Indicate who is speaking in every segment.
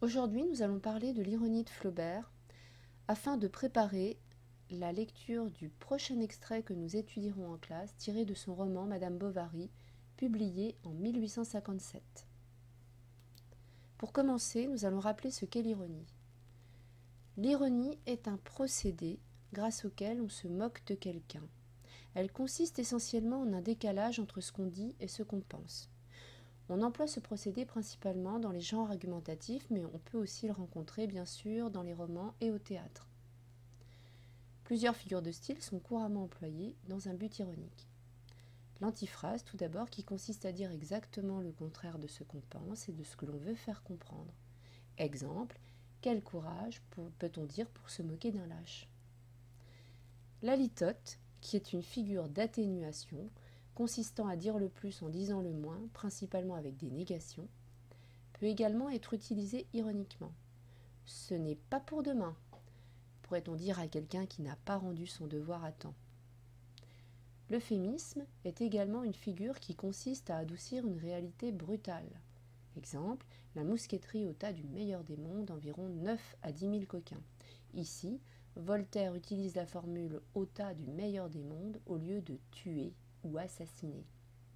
Speaker 1: Aujourd'hui, nous allons parler de l'ironie de Flaubert afin de préparer la lecture du prochain extrait que nous étudierons en classe, tiré de son roman Madame Bovary, publié en 1857. Pour commencer, nous allons rappeler ce qu'est l'ironie. L'ironie est un procédé grâce auquel on se moque de quelqu'un. Elle consiste essentiellement en un décalage entre ce qu'on dit et ce qu'on pense. On emploie ce procédé principalement dans les genres argumentatifs, mais on peut aussi le rencontrer bien sûr dans les romans et au théâtre. Plusieurs figures de style sont couramment employées dans un but ironique. L'antiphrase, tout d'abord, qui consiste à dire exactement le contraire de ce qu'on pense et de ce que l'on veut faire comprendre. Exemple, quel courage peut-on dire pour se moquer d'un lâche? La litote, qui est une figure d'atténuation, consistant à dire le plus en disant le moins, principalement avec des négations, peut également être utilisée ironiquement. Ce n'est pas pour demain, pourrait-on dire à quelqu'un qui n'a pas rendu son devoir à temps. L'euphémisme est également une figure qui consiste à adoucir une réalité brutale. Exemple, la mousqueterie ôta du meilleur des mondes environ 9 à 10 000 coquins. Ici, Voltaire utilise la formule ôta du meilleur des mondes au lieu de tuer ou assassiner.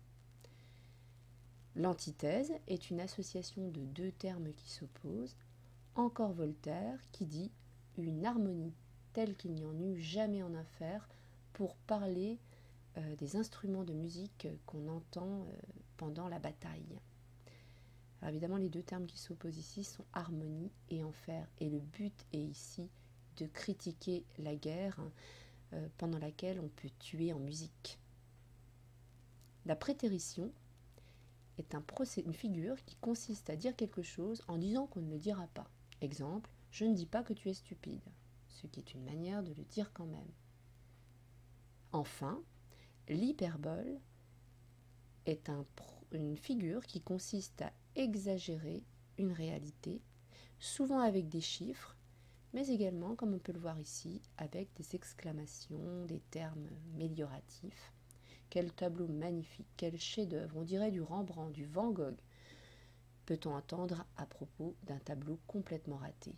Speaker 1: L'antithèse est une association de deux termes qui s'opposent. Encore Voltaire qui dit une harmonie telle qu'il n'y en eut jamais en affaire pour parler des instruments de musique qu'on entend pendant la bataille. Alors évidemment, les deux termes qui s'opposent ici sont harmonie et enfer, et le but est ici de critiquer la guerre pendant laquelle on peut tuer en musique. La prétérition est une figure qui consiste à dire quelque chose en disant qu'on ne le dira pas. Exemple, je ne dis pas que tu es stupide, ce qui est une manière de le dire quand même. Enfin, l'hyperbole est une figure qui consiste à exagérer une réalité, souvent avec des chiffres, mais également, comme on peut le voir ici, avec des exclamations, des termes mélioratifs. Quel tableau magnifique, quel chef-d'œuvre, on dirait du Rembrandt, du Van Gogh, peut-on entendre à propos d'un tableau complètement raté.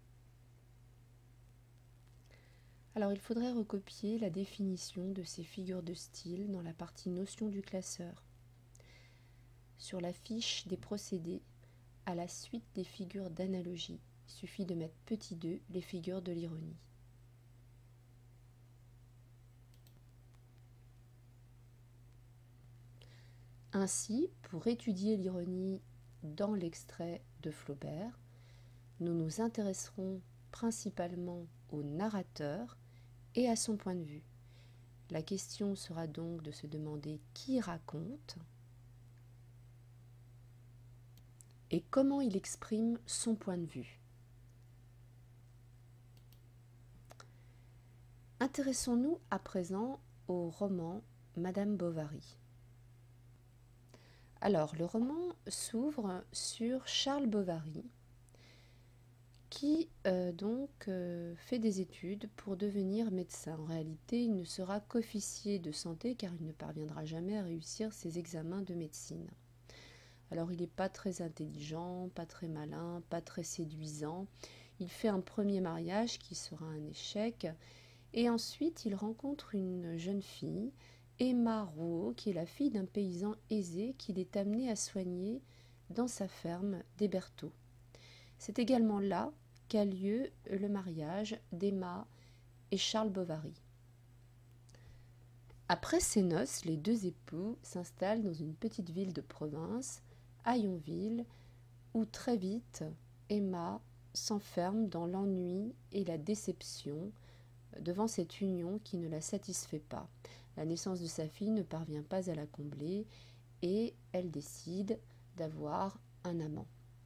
Speaker 1: Alors il faudrait recopier la définition de ces figures de style dans la partie notion du classeur. Sur la fiche des procédés, à la suite des figures d'analogie, il suffit de mettre petit 2 les figures de l'ironie. Ainsi, pour étudier l'ironie dans l'extrait de Flaubert, nous nous intéresserons principalement au narrateur et à son point de vue. La question sera donc de se demander qui raconte et comment il exprime son point de vue. Intéressons-nous à présent au roman Madame Bovary. Alors, le roman s'ouvre sur Charles Bovary, qui fait des études pour devenir médecin. En réalité, il ne sera qu'officier de santé car il ne parviendra jamais à réussir ses examens de médecine. Alors, il n'est pas très intelligent, pas très malin, pas très séduisant. Il fait un premier mariage qui sera un échec et ensuite il rencontre une jeune fille, Emma Rouault, qui est la fille d'un paysan aisé qu'il est amené à soigner dans sa ferme des Bertaux. C'est également là qu'a lieu le mariage d'Emma et Charles Bovary. Après ces noces, les deux époux s'installent dans une petite ville de province, à Yonville, où très vite Emma s'enferme dans l'ennui et la déception devant cette union qui ne la satisfait pas. La naissance de sa fille ne parvient pas à la combler et elle décide d'avoir un amant.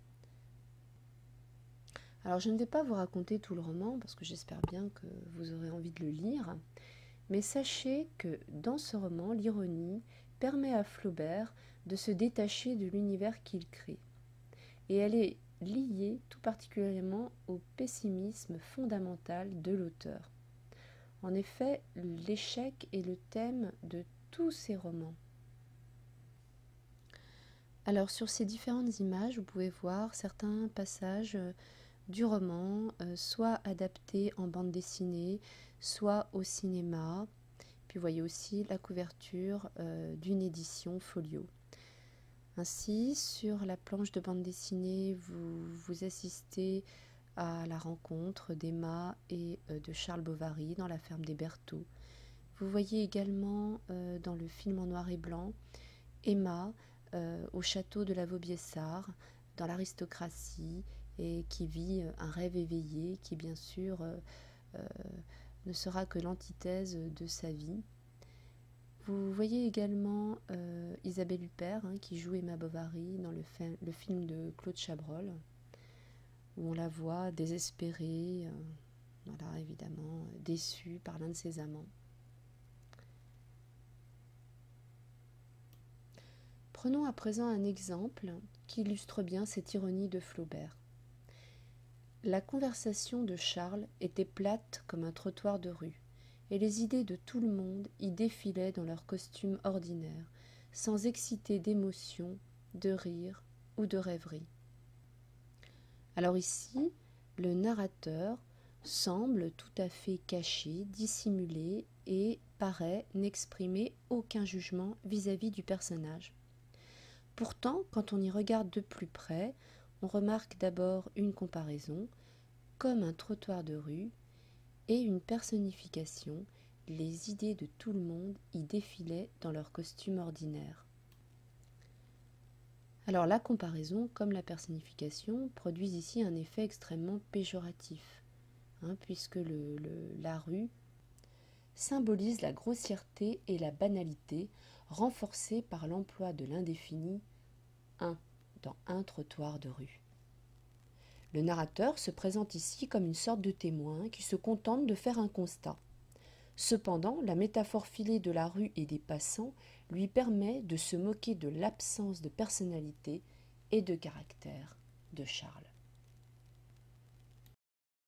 Speaker 1: Alors je ne vais pas vous raconter tout le roman parce que j'espère bien que vous aurez envie de le lire, mais sachez que dans ce roman, l'ironie permet à Flaubert de se détacher de l'univers qu'il crée. Et elle est liée tout particulièrement au pessimisme fondamental de l'auteur. En effet, l'échec est le thème de tous ses romans. Alors sur ces différentes images, vous pouvez voir certains passages du roman, soit adaptés en bande dessinée, soit au cinéma. Puis vous voyez aussi la couverture d'une édition folio. Ainsi, sur la planche de bande dessinée, vous assistez à la rencontre d'Emma et de Charles Bovary dans la ferme des Berthaud. Vous voyez également dans le film en noir et blanc Emma au château de la Vaubyessard, dans l'aristocratie, et qui vit un rêve éveillé qui bien sûr ne sera que l'antithèse de sa vie. Vous voyez également Isabelle Huppert qui joue Emma Bovary dans le film de Claude Chabrol, où on la voit désespérée, voilà, évidemment déçue par l'un de ses amants. Prenons à présent un exemple qui illustre bien cette ironie de Flaubert. La conversation de Charles était plate comme un trottoir de rue, et les idées de tout le monde y défilaient dans leurs costumes ordinaires, sans exciter d'émotion, de rire ou de rêverie. Alors ici, le narrateur semble tout à fait caché, dissimulé et paraît n'exprimer aucun jugement vis-à-vis du personnage. Pourtant, quand on y regarde de plus près, on remarque d'abord une comparaison, comme un trottoir de rue, et une personnification, les idées de tout le monde y défilaient dans leurs costumes ordinaires. Alors la comparaison, comme la personnification, produisent ici un effet extrêmement péjoratif, puisque la rue symbolise la grossièreté et la banalité, renforcée par l'emploi de l'indéfini dans un trottoir de rue. Le narrateur se présente ici comme une sorte de témoin qui se contente de faire un constat. Cependant, la métaphore filée de la rue et des passants lui permet de se moquer de l'absence de personnalité et de caractère de Charles.